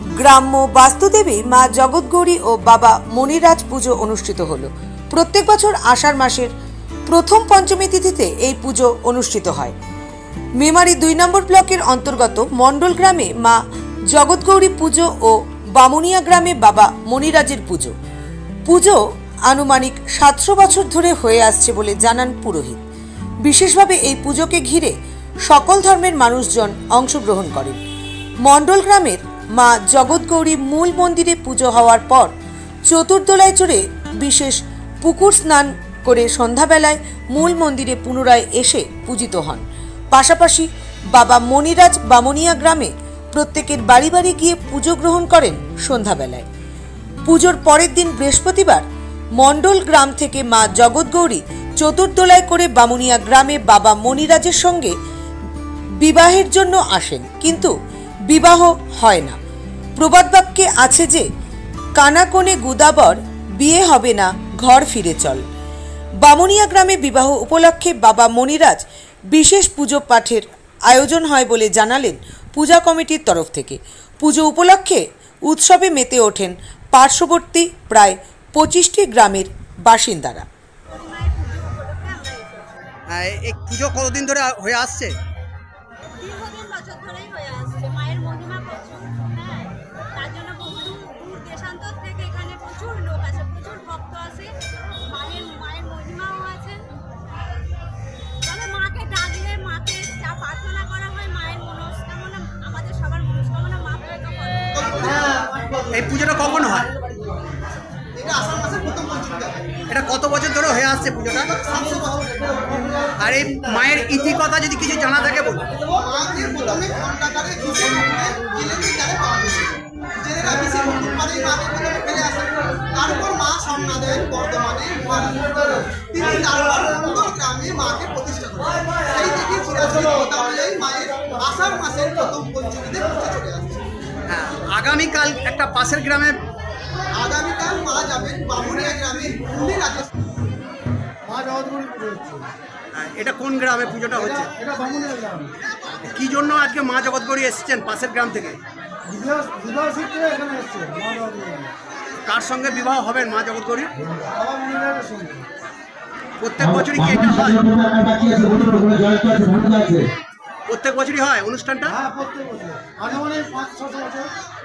গ্রাম্য বাস্তুদেবী মা জগৎগৌরী ও বাবা মণিরাজ পুজো অনুষ্ঠিত হলো। প্রত্যেক বছর আষাঢ় মাসের প্রথম পঞ্চমী তিথিতে এই পুজো অনুষ্ঠিত হয়। মেমারি ২ নম্বর ব্লকের অন্তর্গত মণ্ডল গ্রামে মা জগৎগৌরী পুজো ও বামুনিয়া গ্রামে বাবা মণিরাজের পুজো। পুজো আনুমানিক ৭০০ বছর ধরে হয়ে আসছে বলে জানান পুরোহিত। বিশেষভাবে এই পুজোকে ঘিরে সকল ধর্মের মানুষজন অংশগ্রহণ করেন। মণ্ডল গ্রামের মা জগৎগৌরী মূল মন্দিরে পুজো হওয়ার পর চতুর্দোলায় চড়ে বিশেষ পুকুর স্নান করে সন্ধ্যাবেলায় মূল মন্দিরে পুনরায় এসে পূজিত হন। পাশাপাশি বাবা মণিরাজ বামুনিয়া গ্রামে প্রত্যেকের বাড়ি বাড়ি গিয়ে পুজো গ্রহণ করেন সন্ধ্যাবেলায়। পুজোর পরের দিন বৃহস্পতিবার মণ্ডল গ্রাম থেকে মা জগৎগৌরী চতুর্দোলায় করে বামুনিয়া গ্রামে বাবা মণিরাজের সঙ্গে বিবাহের জন্য আসেন, কিন্তু বিবাহ হয় না। প্রবাদ বাক্যে আছে যে কানাকনে গুদাবর, বিয়ে হবে না ঘর ফিরে চল। বামুনিয়া গ্রামে বিবাহ উপলক্ষে বাবা মণিরাজ বিশেষ পুজো পাঠের আয়োজন হয় বলে জানালেন পূজা কমিটির তরফ থেকে। পুজো উপলক্ষে উৎসবে মেতে ওঠেন পার্শ্ববর্তী প্রায় ২৫টি গ্রামের বাসিন্দারা। এই পুজো কতদিন ধরে হয়ে আসছে? দীর্ঘদিন বছর ধরেই হয়ে আসছে। মায়ের মহিমা প্রচুর, হ্যাঁ, তার জন্য বহু দূর দেশান্তর থেকে এখানে প্রচুর লোক আসে, প্রচুর ভক্ত আসে। মায়ের মহিমাও আছে। তবে মাকে ডাকলে, মাকে যা প্রার্থনা করা হয়, মায়ের মনস্কামনা, আমাদের সবার মনস্কামনা মা পূর্ণ করে। এই পুজোটা কখন হয়? এটা কত বছর ধরে হয়ে আসছে পুজোটা? আর এই মায়ের ইতিকথা যদি কিছু জানা থাকে বলুন। হ্যাঁ, আগামীকাল একটা পাশের গ্রামে মা যাবেন বামুনিয়া গ্রামে মা জগৎগৌরী পুজো হচ্ছে। এটা কোন গ্রামে পুজোটা হচ্ছে? এটা বামুনিয়া গ্রাম। কি জন্য আজকে মা জগৎগৌরী এসেছেন পাশের গ্রাম থেকে? বিবাহ সূত্রে এখানে এসছে মা জগৎগৌরী। কার সঙ্গে বিবাহ হবেন মা জগৎগৌরী? বাবা মণিরাজের সঙ্গে। প্রত্যেক বছরই কি এটা হয়? প্রত্যেক বছরই হয় অনুষ্ঠানটা? হ্যাঁ, প্রত্যেক বছর। আনুমানিক ৫-৬ বছর।